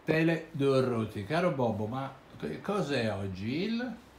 Tele Dorruti. Caro Bobo, ma cos'è oggi?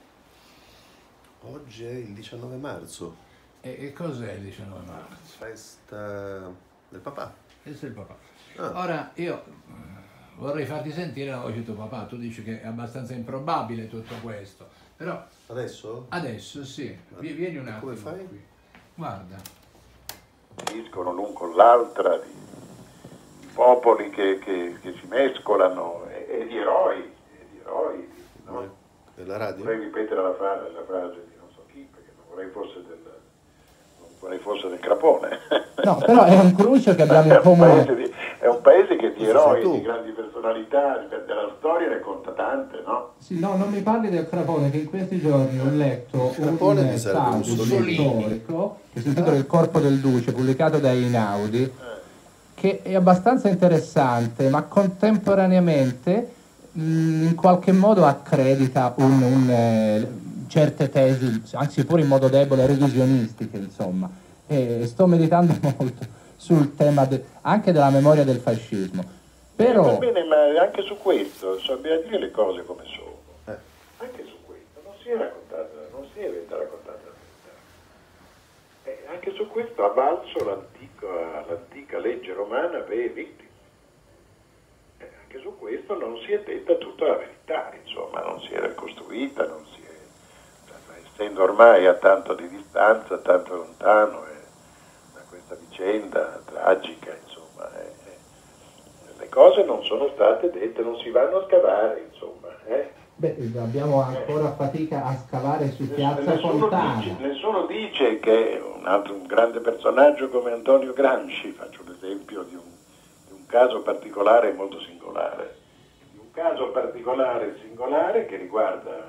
Oggi è il 19 marzo, E cos'è il 19 marzo? festa del papà. Questo è il papà. Ah, Ora, io vorrei farti sentire la voce di tuo papà. Tu dici che è abbastanza improbabile tutto questo, però adesso? adesso sì, vieni un E attimo come fai? qui. Guarda. Agiscono l'un con l'altra, di popoli che si mescolano e di eroi, no? Nella radio? Vorrei ripetere la frase di non so chi, perché non vorrei fosse del Crapone. No, però è un cruccio che abbiamo in comune. È un paese che di Questo sei eroi, tu. di grandi personalità, della storia ne conta tante, no? Sì, no, non mi parli del Crapone, che in questi giorni ho letto Crapone un mi sarebbe saggio Mussolini. storico che si intitola Il corpo del duce, pubblicato da Einaudi, che è abbastanza interessante, ma contemporaneamente in qualche modo accredita certe tesi, anzi pure in modo debole, revisionistiche, insomma. E sto meditando molto sul tema anche della memoria del fascismo. Però, Va bene, ma anche su questo, bisogna dire le cose come sono. Anche su questo non si è raccontata la verità. Anche su questo ha valso l'antica legge romana per vittim. Anche su questo non si è detta tutta la verità, insomma, non si era costruita, essendo ormai a tanto di distanza, tanto lontano da questa vicenda tragica, insomma, le cose non sono state dette, non si vanno a scavare, insomma. abbiamo ancora fatica a scavare su Piazza Fontana. Nessuno dice che un grande personaggio come Antonio Gramsci, faccio l'esempio di un caso particolare e molto singolare, di un caso particolare e singolare che riguarda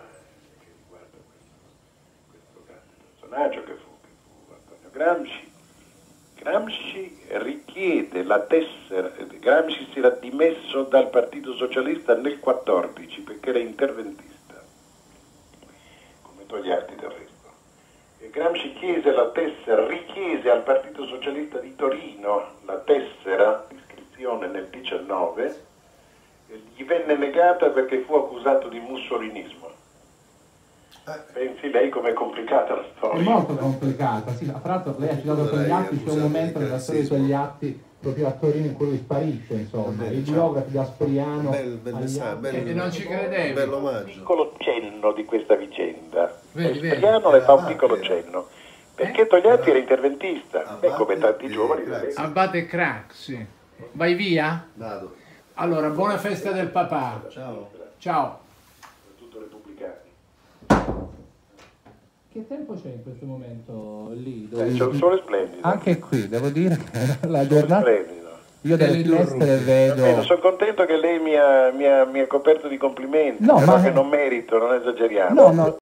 questo grande personaggio che fu Antonio Gramsci. Gramsci richiede la tessera, Gramsci si era dimesso dal Partito Socialista nel 14 perché era interventista, come Togliatti del resto. E Gramsci richiese al Partito Socialista di Torino la tessera di iscrizione nel 19 e gli venne negata perché fu accusato di mussolinismo. Pensi lei com'è complicata la È storia? molto complicata, sì, tra l'altro lei ha citato Togliatti, c'è un momento nella storia di Togliatti proprio a Torino in cui lui sparisce, insomma, i biografi di Aspriano E non ci credevi. bello Un omaggio. piccolo cenno di questa vicenda. Vedi. Spriano le fa un piccolo cenno. Perché Togliatti era interventista, come tanti giovani dell'epoca. Abate Crack, sì. Vai via? Vado. Allora, buona festa del papà. Ciao. Ciao. Soprattutto repubblicani. Che tempo c'è in questo momento lì? C'è un sole splendido. Anche qui, devo dire che la giornata... Splendido. Io dalle finestre Bene, vedo... sono contento che lei mi ha coperto di complimenti, No, però ma- che non merito, non esageriamo. No, no,